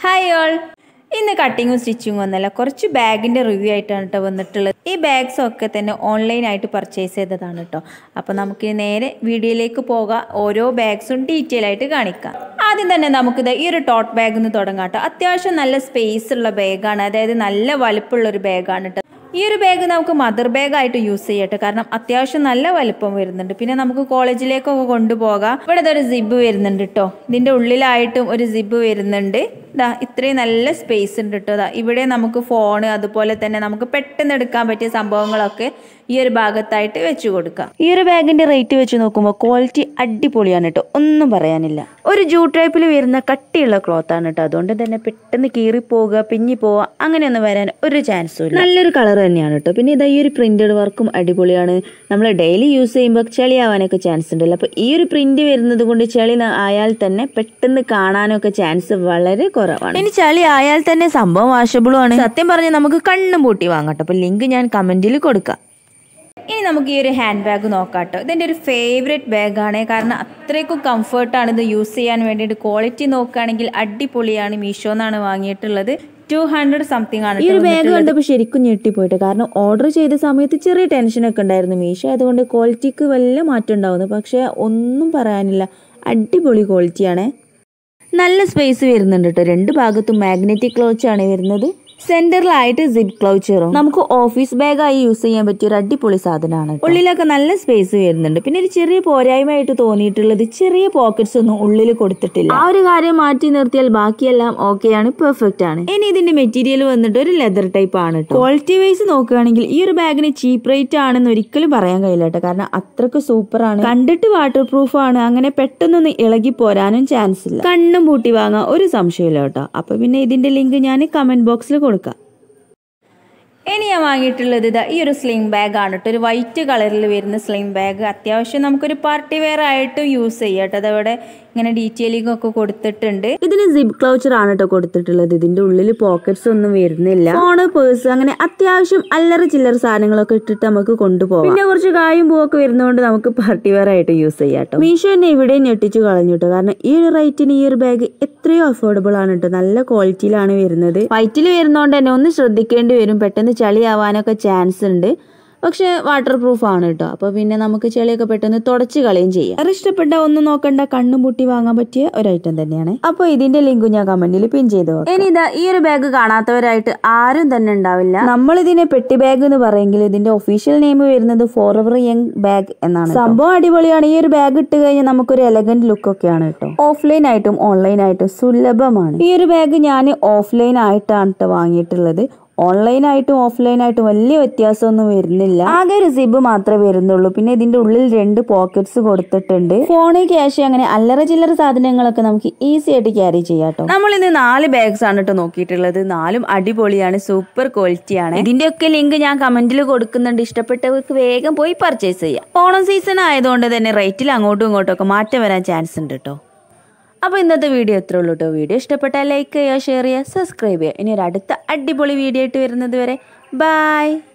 Hi all, ഇന്ന് കട്ടിങ്ങും സ്റ്റിച്ചിങ്ങും ഒന്നല്ല, കുറച്ച് ബാഗിൻ്റെ റിവ്യൂ ആയിട്ടാണ് കേട്ടോ വന്നിട്ടുള്ളത്. ഈ ബാഗ്സ് ഒക്കെ തന്നെ ഓൺലൈനായിട്ട് പർച്ചേസ് ചെയ്തതാണ് കേട്ടോ. അപ്പോൾ നമുക്ക് നേരെ വീഡിയോയിലേക്ക് പോകാം, ഓരോ ബാഗ്സും ഡീറ്റെയിൽ ആയിട്ട് കാണിക്കാം. ആദ്യം തന്നെ നമുക്കിത് ഈ ഒരു ടോട്ട് ബാഗ് നിന്ന് തുടങ്ങാം കേട്ടോ. അത്യാവശ്യം നല്ല സ്പേസ് ഉള്ള ബാഗാണ്, അതായത് നല്ല വലുപ്പമുള്ളൊരു ബാഗാണ് കേട്ടോ. ഈ ഒരു ബാഗ് നമുക്ക് മദർ ബാഗായിട്ട് യൂസ് ചെയ്യട്ടെ, കാരണം അത്യാവശ്യം നല്ല വലുപ്പം വരുന്നുണ്ട്. പിന്നെ നമുക്ക് കോളേജിലേക്കൊക്കെ കൊണ്ടുപോകാം. ഇവിടെ ഇതൊരു സിബ് വരുന്നുണ്ട് കേട്ടോ, ഇതിൻ്റെ ഉള്ളിലായിട്ടും ഒരു സിബ് വരുന്നുണ്ട്. ഇതാ ഇത്രയും നല്ല സ്പേസ് ഉണ്ട് കേട്ടോ. ഇതാ ഇവിടെ നമുക്ക് ഫോണ്, അതുപോലെ തന്നെ നമുക്ക് പെട്ടെന്ന് എടുക്കാൻ പറ്റിയ സംഭവങ്ങളൊക്കെ ഈ ഒരു ഭാഗത്തായിട്ട് വെച്ച് കൊടുക്കാം. ഈ ഒരു ബാഗിന്റെ റേറ്റ് വെച്ച് നോക്കുമ്പോൾ ക്വാളിറ്റി അടിപൊളിയാണ് കേട്ടോ, ഒന്നും പറയാനില്ല. ഒരു ജൂട്ട് ടൈപ്പിൽ വരുന്ന കട്ടിയുള്ള ക്ലോത്ത് ആണ് കേട്ടോ, അതുകൊണ്ട് തന്നെ പെട്ടെന്ന് കീറിപ്പോവുക, പിഞ്ഞി പോവുക അങ്ങനെയൊന്നും വരാൻ ഒരു ചാൻസും ഇല്ല. നല്ലൊരു കളർ തന്നെയാണ് കേട്ടോ. പിന്നെ ഇതാ ഈ ഒരു പ്രിന്റഡ് വർക്കും അടിപൊളിയാണ്. നമ്മൾ ഡെയിലി യൂസ് ചെയ്യുമ്പോൾ ചെളിയാവാനൊക്കെ ചാൻസ് ഉണ്ടല്ലോ. അപ്പോൾ ഈ ഒരു പ്രിന്റ് വരുന്നത് കൊണ്ട് ചെളി ആയാൽ തന്നെ പെട്ടെന്ന് കാണാനൊക്കെ ചാൻസ് വളരെ കുറവാണ്. ഇനി ചളി ആയാൽ തന്നെ സംഭവം വാഷബിളും ആണ്. സത്യം പറഞ്ഞാൽ നമുക്ക് കണ്ണും പൂട്ടി വാങ്ങാം. അപ്പോൾ ലിങ്ക് ഞാൻ കമന്റിൽ കൊടുക്കാം. ഇനി നമുക്ക് ഈ ഒരു ഹാൻഡ് ബാഗ് നോക്കാം കേട്ടോ. ഇതെൻ്റെ ഒരു ഫേവറേറ്റ് ബാഗാണ്, കാരണം അത്രയ്ക്കും കംഫർട്ടാണ് ഇത് യൂസ് ചെയ്യാൻ വേണ്ടിയിട്ട്. ക്വാളിറ്റി നോക്കുകയാണെങ്കിൽ അടിപൊളിയാണ്. മീഷോന്നാണ് വാങ്ങിയിട്ടുള്ളത്. 200 സംതിങ് ആണ്. ഈ ഒരു ബാഗ് കണ്ടപ്പോൾ ശരിക്കും ഞെട്ടിപ്പോയിട്ട്, കാരണം ഓർഡർ ചെയ്ത സമയത്ത് ചെറിയ ടെൻഷനൊക്കെ ഉണ്ടായിരുന്നു. മീഷോ അതുകൊണ്ട് ക്വാളിറ്റിക്ക് വല്ല മാറ്റം ഉണ്ടാവുന്നു, പക്ഷേ ഒന്നും പറയാനില്ല, അടിപൊളി ക്വാളിറ്റിയാണ്. നല്ല സ്പേസ് വരുന്നുണ്ട് കേട്ടോ. രണ്ട് ഭാഗത്തും മാഗ്നറ്റിക് ക്ലോച്ച് ആണ് വരുന്നത്. സെന്ററിലായിട്ട് സിപ്പ് ക്ലൗച്ചറും. നമുക്ക് ഓഫീസ് ബാഗായി യൂസ് ചെയ്യാൻ പറ്റിയ ഒരു അടിപൊളി സാധനമാണ്. ഉള്ളിലൊക്കെ നല്ല സ്പേസ് വരുന്നുണ്ട്. പിന്നെ ഒരു ചെറിയ പോരായ്മയായിട്ട് തോന്നിയിട്ടുള്ളത് ചെറിയ പോക്കറ്റ്സ് ഒന്നും ഉള്ളിൽ കൊടുത്തിട്ടില്ല. ആ ഒരു കാര്യം മാറ്റി നിർത്തിയാൽ ബാക്കിയെല്ലാം ഓക്കെയാണ്, പെർഫെക്റ്റ് ആണ്. ഇനി ഇതിന്റെ മെറ്റീരിയൽ വന്നിട്ട് ഒരു ലെതർ ടൈപ്പ് ആണ് കേട്ടോ. ക്വാളിറ്റി വൈസ് നോക്കുകയാണെങ്കിൽ ഈ ഒരു ബാഗിന് ചീപ്പ് റേറ്റ് ആണെന്ന് ഒരിക്കലും പറയാൻ കഴിയില്ല കേട്ടോ, കാരണം അത്രക്ക് സൂപ്പർ ആണ്. കണ്ടിട്ട് വാട്ടർ പ്രൂഫ് ആണ്, അങ്ങനെ പെട്ടെന്നൊന്നും ഇളകി പോരാനും ചാൻസ് ഇല്ല. കണ്ണും പൂട്ടി വാങ്ങാൻ ഒരു സംശയമില്ല കേട്ടോ. അപ്പൊ പിന്നെ ഇതിന്റെ ലിങ്ക് ഞാൻ കമന്റ് ബോക്സിൽ കൊടുക്കാം. ഇനി ഞാൻ വാങ്ങിയിട്ടുള്ളത് ഇതാ ഈ ഒരു സ്ലിംഗ് ബാഗ് ആണ് കേട്ടോ. ഒരു വൈറ്റ് കളറിൽ വരുന്ന സ്ലിംഗ് ബാഗ്. അത്യാവശ്യം നമുക്കൊരു പാർട്ടി വെയർ ആയിട്ടും യൂസ് ചെയ്യാം കേട്ടോ. അതവിടെ ഇങ്ങനെ ഡീറ്റെയിലിംഗ് ഒക്കെ കൊടുത്തിട്ടുണ്ട്. ഇതിന് സിപ്പ് ക്ലൗച്ചർ ആണ് കേട്ടോ കൊടുത്തിട്ടുള്ളത്. ഇതിന്റെ ഉള്ളിൽ പോക്കറ്റ്സ് ഒന്നും വരുന്നില്ല. ഫോണ്, പേഴ്സ്, അങ്ങനെ അത്യാവശ്യം അല്ലറ ചില്ലറ സാധനങ്ങളൊക്കെ ഇട്ടിട്ട് നമുക്ക് കൊണ്ടുപോകാം. പിന്നെ കുറച്ച് കായും പൂവൊക്കെ വരുന്നതുകൊണ്ട് നമുക്ക് പാർട്ടി വെയർ ആയിട്ട് യൂസ് ചെയ്യാം കേട്ടോ. മീഷോ എന്നെ ഇവിടെ ഞെട്ടിച്ചു കളഞ്ഞു കേട്ടോ, കാരണം ഈ ഒരു റേറ്റിന് ഈ ഒരു ബാഗ് എത്രയോ അഫോർഡബിൾ ആണ് കേട്ടോ. നല്ല ക്വാളിറ്റിയിലാണ് വരുന്നത്. വൈറ്റിൽ വരുന്നതുകൊണ്ട് തന്നെ ഒന്ന് ശ്രദ്ധിക്കേണ്ടി വരും, പെട്ടെന്ന് ചളിയാവാനൊക്കെ ചാൻസ് ഉണ്ട്. പക്ഷെ വാട്ടർ പ്രൂഫ് ആണ് കേട്ടോ. അപ്പൊ പിന്നെ നമുക്ക് ചെളിയൊക്കെ പെട്ടെന്ന് തുടച്ച് കളയും ചെയ്യാം. അത് ഇഷ്ടപ്പെട്ട ഒന്നും നോക്കണ്ട, കണ്ണും പൂട്ടി വാങ്ങാൻ പറ്റിയ ഒരു ഐറ്റം തന്നെയാണ്. അപ്പൊ ഇതിന്റെ ലിങ്ക് ഞാൻ കമന്റിൽ പിൻ ചെയ്തു. ഇനി ഇതാ ഈ ഒരു ബാഗ് കാണാത്തവരായിട്ട് ആരും തന്നെ ഉണ്ടാവില്ല. നമ്മൾ ഇതിനെ പെട്ടി ബാഗ് എന്ന് പറയുമെങ്കിൽ ഇതിന്റെ ഒഫീഷ്യൽ നെയിം വരുന്നത് ഫോറെവർ യങ് ബാഗ് എന്നാണ്. സംഭവം അടിപൊളിയാണ്. ഈ ഒരു ബാഗ് ഇട്ട് കഴിഞ്ഞാൽ നമുക്കൊരു എലഗന്റ് ലുക്ക് ഒക്കെയാണ് കേട്ടോ. ഓഫ്ലൈൻ ആയിട്ടും ഓൺലൈൻ ആയിട്ടും സുലഭമാണ്. ഈ ഒരു ബാഗ് ഞാൻ ഓഫ്ലൈൻ ആയിട്ടാണ് കേട്ടോ വാങ്ങിയിട്ടുള്ളത്. ഓൺലൈനായിട്ടും ഓഫ്ലൈനായിട്ടും വലിയ വ്യത്യാസമൊന്നും വരുന്നില്ല. ആകെ ഒരു സിബ് മാത്രമേ വരുന്നുള്ളൂ. പിന്നെ ഇതിന്റെ ഉള്ളിൽ 2 പോക്കറ്റ്സ് കൊടുത്തിട്ടുണ്ട്. ഫോണ്, ക്യാഷ്, അങ്ങനെ അല്ലറ ചില്ലറ സാധനങ്ങളൊക്കെ നമുക്ക് ഈസി ആയിട്ട് ക്യാരി ചെയ്യാം കേട്ടോ. നമ്മളിന്ന് 4 ബാഗ്സ് ആണ് കേട്ടോ നോക്കിയിട്ടുള്ളത്. 4ഉം അടിപൊളിയാണ്, സൂപ്പർ ക്വാളിറ്റിയാണ്. ഇതിന്റെയൊക്കെ ലിങ്ക് ഞാൻ കമന്റിൽ കൊടുക്കുന്നുണ്ട്. ഇഷ്ടപ്പെട്ടവർക്ക് വേഗം പോയി പർച്ചേസ് ചെയ്യാം. ഓണം സീസൺ ആയതുകൊണ്ട് തന്നെ റേറ്റിൽ അങ്ങോട്ടും ഇങ്ങോട്ടും ഒക്കെ മാറ്റം വരാൻ ചാൻസ് ഉണ്ട് കേട്ടോ. അപ്പോൾ ഇന്നത്തെ വീഡിയോ എത്ര ഉള്ളൂ കേട്ടോ. വീഡിയോ ഇഷ്ടപ്പെട്ടാൽ ലൈക്ക് ചെയ്യുക, ഷെയർ ചെയ്യുക, സബ്സ്ക്രൈബ് ചെയ്യുക. ഇനി ഒരു അടുത്ത അടിപൊളി വീഡിയോ ആയിട്ട് വരുന്നത് വരെ ബൈ.